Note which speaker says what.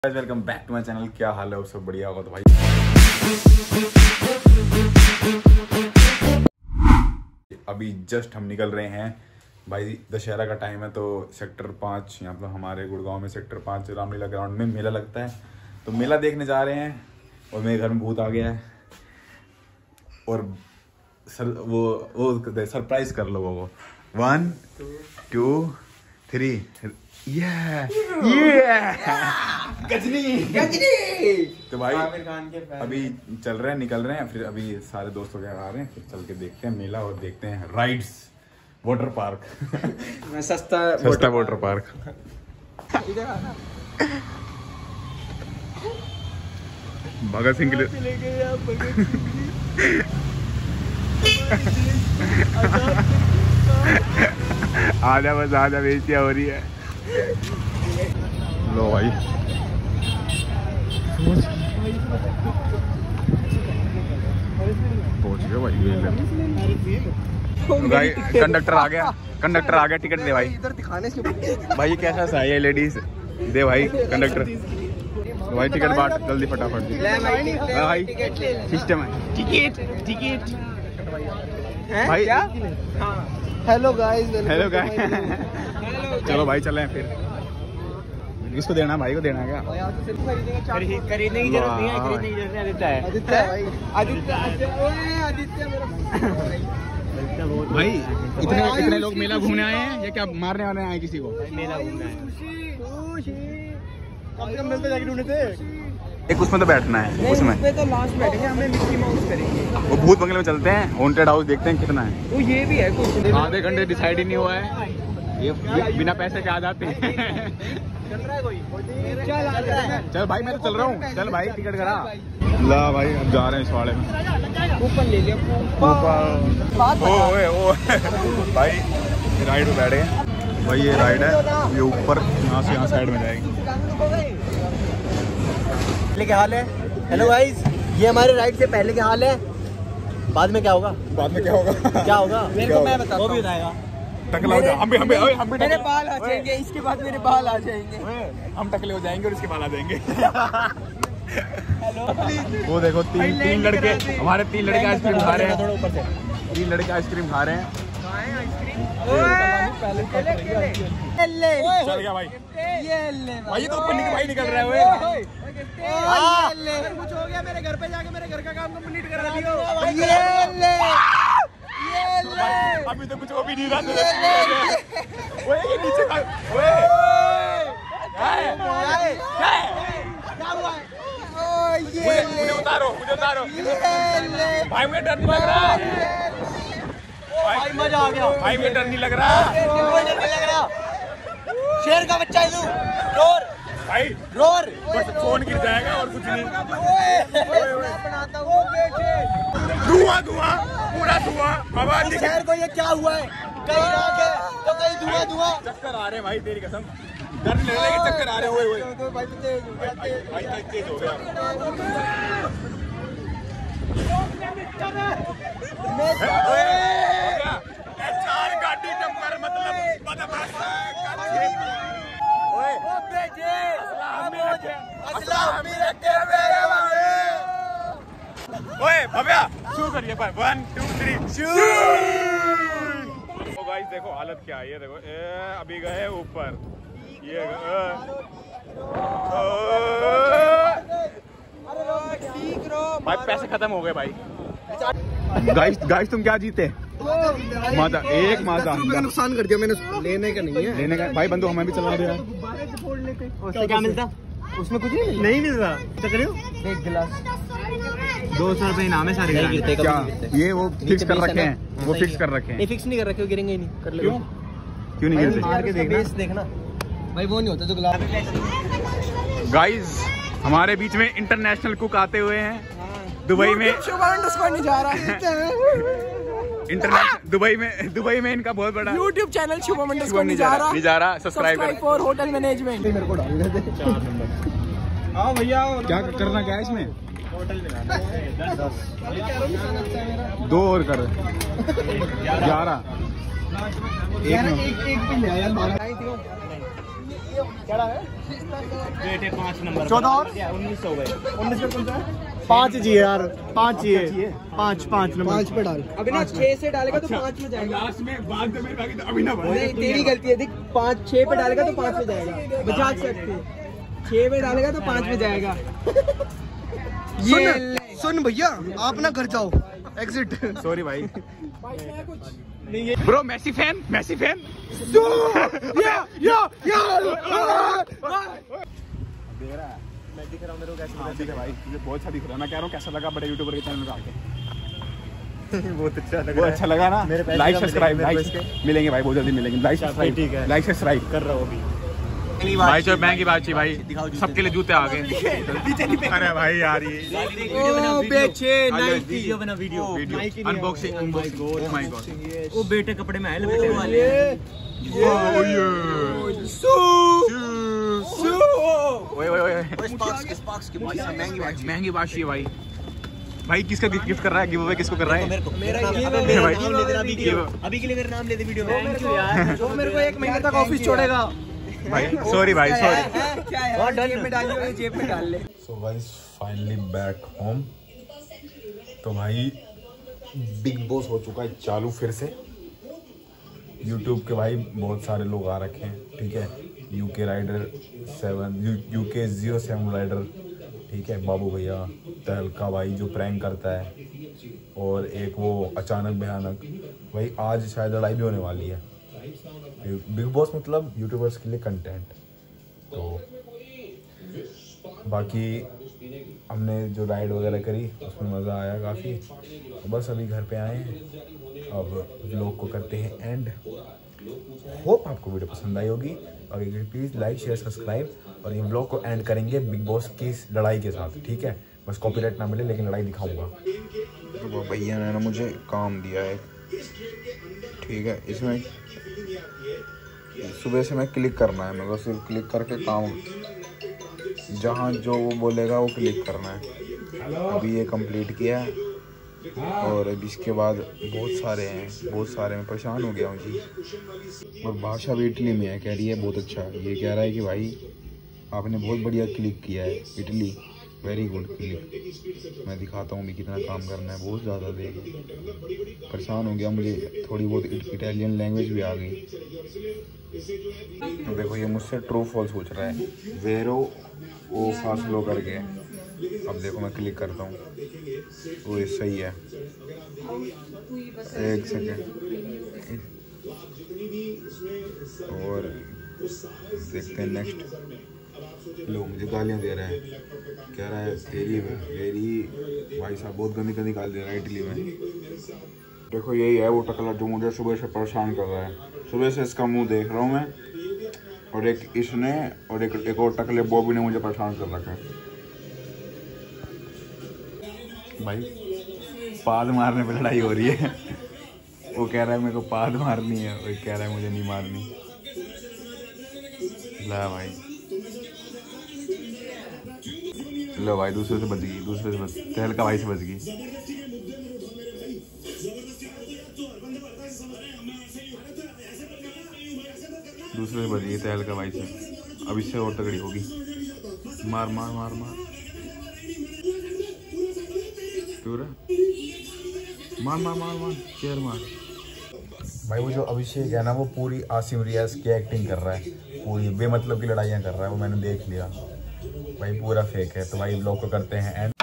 Speaker 1: Welcome back to my channel. क्या हाल है, सब बढ़िया होगा तो भाई। अभी जस्ट हम निकल रहे हैं भाई, दशहरा का टाइम है तो सेक्टर 5 यहाँ पर हमारे गुड़गांव में सेक्टर 5 रामलीला ग्राउंड में मेला लगता है, तो मेला देखने जा रहे हैं। और मेरे घर में भूत आ गया है और वो सरप्राइज कर लोगों को। 1 2 3 गजनी। तो भाई अभी चल रहे हैं, निकल रहे हैं, फिर अभी सारे दोस्तों के आ रहे हैं, फिर चल के देखते हैं मेला और देखते हैं राइड्स, वाटर पार्क। सस्ता वाटर पार्क। भगत सिंह के लिए आजा, बस आजा, बेइज्जतियां हो रही है। लो भाई पहुंच गए भाई। कंडक्टर आ गया, टिकट दे भाई। इधर दिखाने से भाई ये कैसा सा है, लेडीज दे भाई कंडक्टर। भाई टिकट बांट जल्दी फटाफट भाई, सिस्टम है। टिकट भाई।
Speaker 2: Hello guys.
Speaker 1: चलो भाई चले फिर। किसको देना, भाई को देना क्या?
Speaker 2: खरीदने की जरूरत नहीं है,
Speaker 1: भाई इतने लोग मेला घूमने आए हैं या क्या मारने वाले आए किसी को?
Speaker 2: मेला घूमने आए।
Speaker 1: एक उसमें तो बैठना है, उसमें
Speaker 2: तो लास्ट बैठेंगे, हमें मिक्की माउस करेंगे।
Speaker 1: वो भूत बंगले में चलते हैं, हॉन्टेड हाउस देखते हैं कितना है।
Speaker 2: तो ये भी है कुछ
Speaker 1: आधे घंटे डिसाइड ही नहीं हुआ है, ये बिना पैसे के आ जाते हैं।
Speaker 2: चल रहा है कोई?
Speaker 1: चल भाई मैं तो चल रहा हूँ, चल भाई टिकट करा ला भाई। अब जा रहे हैं इस वाले में।
Speaker 2: कूपन ले लिया,
Speaker 1: भाई राइड पे बैठे हैं भाई। ये राइड है, ये ऊपर यहाँ से यहाँ साइड में जाएगी।
Speaker 2: पहले क्या हाल है? हेलो गाइस, ये हमारे राइड से पहले क्या हाल है, बाद में क्या होगा? क्या होगा मेरे को मैं बताता हूं, वो भी बताएगा।
Speaker 1: टकला हो जाए,
Speaker 2: मेरे बाल आ जाएंगे, इसके बाद मेरे बाल आ जाएंगे,
Speaker 1: हम टकले हो जाएंगे और इसके बाल आ जाएंगे।
Speaker 2: हेलो
Speaker 1: वो देखो तीन लड़के, हमारे 3 लड़के आइसक्रीम खा रहे हैं। 3 लड़के आइसक्रीम खा रहे हैं। चल गया भाई, भाई ये तो ऊपर भाई निकल रहा है।
Speaker 2: कुछ हो गया, मेरे घर पे जाके मेरे घर का काम कंप्लीट करा दियो।
Speaker 1: अभी तो कुछ हो भी नहीं रहा। ये नीचे का मुझे उतारो भाई, मुझे डर नहीं लग रहा
Speaker 2: भाई, मजा आ गया
Speaker 1: भाई, मुझे डर नहीं लग रहा।
Speaker 2: शेर का बच्चा है तू,
Speaker 1: भाई
Speaker 2: रोर
Speaker 1: बस फोन गिर जाएगा और कुछ नहीं। धुआं पूरा धुआं, आवाज।
Speaker 2: शहर को ये क्या हुआ है? कहीं राख है तो कहीं धुआं।
Speaker 1: चक्कर आ रहे हैं भाई, तेरी कसम डर नहीं लग रहा है कि चक्कर आ रहे हुए। भाई तेज हो गया। चार गाड़ी टक्कर मतलब ओए भव्या शू करिए भाई। 1 2 3 शू। तो गाइस देखो हालत क्या है, ये देखो अभी गए ऊपर, ये भाई पैसे खत्म हो गए भाई। गाइस तुम क्या जीते? माजा, एक माजा का नुकसान कर दिया मैंने। लेने का नहीं है, लेने का भाई। बंदो हमें भी चला दे यार।
Speaker 2: उससे क्या मिलता? उसमें कुछ नहीं मिलता। एक गिलास 200 रुपए इनाम है सारे।
Speaker 1: क्या ये वो फिक्स कर रखे हैं? वो फिक्स कर रखे हैं।
Speaker 2: नहीं फिक्स नहीं कर रखे, गिरेंगे ही नहीं। कर ले।
Speaker 1: क्यों नहीं गिरते?
Speaker 2: मार के देखना भाई, वो नहीं होता जो गिलास।
Speaker 1: गाइस हमारे बीच में इंटरनेशनल कुक आते हुए हैं दुबई में।
Speaker 2: नहीं जा रहा
Speaker 1: इंटरनेशनल दुबई में इनका बहुत बड़ा
Speaker 2: YouTube चैनल शुभम अंडरस्कोर नहीं जा रहा।
Speaker 1: Subscribe
Speaker 2: for hotel management. मेरे को डाल दे।
Speaker 1: आओ भैया, क्या करना क्या है इसमें?
Speaker 2: होटल में
Speaker 1: 2 और कर 11
Speaker 2: एक क्या है
Speaker 3: बेटे 5 नंबर
Speaker 2: 14 और
Speaker 3: 19 हो गए।
Speaker 2: 19 कौन सा है? 5 चाहिए यार, 5 चाहिए, 5 नंबर 5 पे डाल।
Speaker 4: अभी ना 6 से डालेगा तो 5 में जाएगा।
Speaker 1: लास्ट में बाद में बाकी तो अभी ना
Speaker 4: नहीं तेरी गलती है, देख 6 पे डालेगा तो 5 में जाएगा। बजाज सकते 6 पे डालेगा तो 5 में जाएगा।
Speaker 2: सुन भैया, आप ना घर जाओ, एग्जिट।
Speaker 1: सॉरी भाई। ब्रो मैसी फैन
Speaker 2: मैं दिख रहा हूँ मेरे को कैसे
Speaker 1: ठीक है भाई, तुझे बहुत अच्छा दिख रहा है। मैं कह रहा हूँ कैसा लगा बड़े यूट्यूबर के चैनल में आके?
Speaker 2: बहुत अच्छा लगा।
Speaker 1: बहुत अच्छा लगा ना।
Speaker 2: मेरे पैसे
Speaker 1: लाइक
Speaker 2: कम
Speaker 1: सब्सक्राइब
Speaker 2: मिलेंगे
Speaker 1: मिलेंगे भाई, बहुत जल्दी मिलेंगे। लाइक सब्सक्राइब,
Speaker 2: ठीक है।
Speaker 1: लाइक सब्सक्राइब
Speaker 2: कर रहा हूँ अभी।
Speaker 1: भाई जो महंगी बात थी भाई, सबके लिए जूते आ गए। अरे भाई यार ये
Speaker 3: वीडियो बना video
Speaker 1: unboxing oh my god.
Speaker 3: वो बेटे कपड़े में है लपेटे वाले।
Speaker 1: महंगी बात है भाई। भाई किसका गिफ्ट कर रहा है? गिव अवे किसको कर रहा है?
Speaker 3: मेरा अभी के लिए मेरा नाम ले दे वीडियो में।
Speaker 4: थैंक यू यार, जो मेरे को 1 महीने तक ऑफिस छोड़ेगा।
Speaker 1: भाई सॉरी भाई सॉरी।
Speaker 4: क्या है जेब में डालिए, जेब में डाल ले।
Speaker 1: So guys finally back home. तो भाई बिग बॉस हो चुका है चालू फिर से। यूट्यूब के भाई बहुत सारे लोग आ रखे हैं, ठीक है। यूके राइडर 7 यूके 07 राइडर, ठीक है। बाबू भैया, तहलका भाई जो प्रैंक करता है, और एक वो अचानक भयानक। भाई आज शायद लड़ाई भी होने वाली है। बिग बॉस मतलब यूट्यूबर्स के लिए कंटेंट। तो बाकी हमने जो राइड वगैरह करी उसमें मज़ा आया काफ़ी। बस अभी घर पे आए हैं, अब व्लॉग को करते हैं एंड। होप आपको वीडियो पसंद आई होगी। और प्लीज़ लाइक शेयर सब्सक्राइब। और ये व्लॉग को एंड करेंगे बिग बॉस की इस लड़ाई के साथ, ठीक है। बस कॉपीराइट ना मिले लेकिन लड़ाई दिखाऊंगा। तो वो भैया ने ना मुझे काम दिया है, ठीक है। इसमें सुबह से मैं क्लिक करना है, मेरे को सिर्फ क्लिक करके काम, जहाँ जो वो बोलेगा वो क्लिक करना है। अभी ये कंप्लीट किया है और अब इसके बाद बहुत सारे मैं परेशान हो गया हूँ जी। और भाषा भी इटली में है, कह रही है बहुत अच्छा। ये कह रहा है कि भाई आपने बहुत बढ़िया क्लिक किया है, इटली वेरी गुड क्लिक। मैं दिखाता हूँ भी कितना काम करना है, बहुत ज़्यादा देगी। परेशान हो गया, मुझे थोड़ी बहुत इटालियन लैंग्वेज भी आ गई। तो देखो ये मुझसे ट्रू फॉल्स पूछ रहा है, वेरो ओ फासलो करके। अब देखो मैं क्लिक करता हूँ, वो ये सही है। एक सेकेंड और देखते हैं नेक्स्ट। लो मुझे गालियाँ दे रहा है, कह रहा है तेरी भाई साहब बहुत गंदी गंदी गाली दे रहा है इटली में। देखो यही है वो टकला जो मुझे सुबह से परेशान कर रहा है। सुबह से इसका मुंह देख रहा हूँ मैं, और एक इसने और एक और टकले बॉबी ने मुझे परेशान कर रखा है। भाई पाद मारने पे लड़ाई हो रही है। वो कह रहा है मेरे को पाद मारनी है, वो कह रहा है मुझे नहीं मारनी। ला भाई, लो भाई दूसरे से बच गई, तहलका भाई से बच गई। दूसरे से बच गई तहलका भाई से। अब इससे और तगड़ी होगी। मार मार मार मार पूरा मार मार मार मार चेयर मार। भाई वो जो अभिषेक है ना, वो पूरी आसिम रियाज की एक्टिंग कर रहा है, पूरी बेमतलब की लड़ाइयाँ कर रहा है, वो मैंने देख लिया। भाई पूरा फेक है। तो भाई व्लॉग को करते हैं एंड।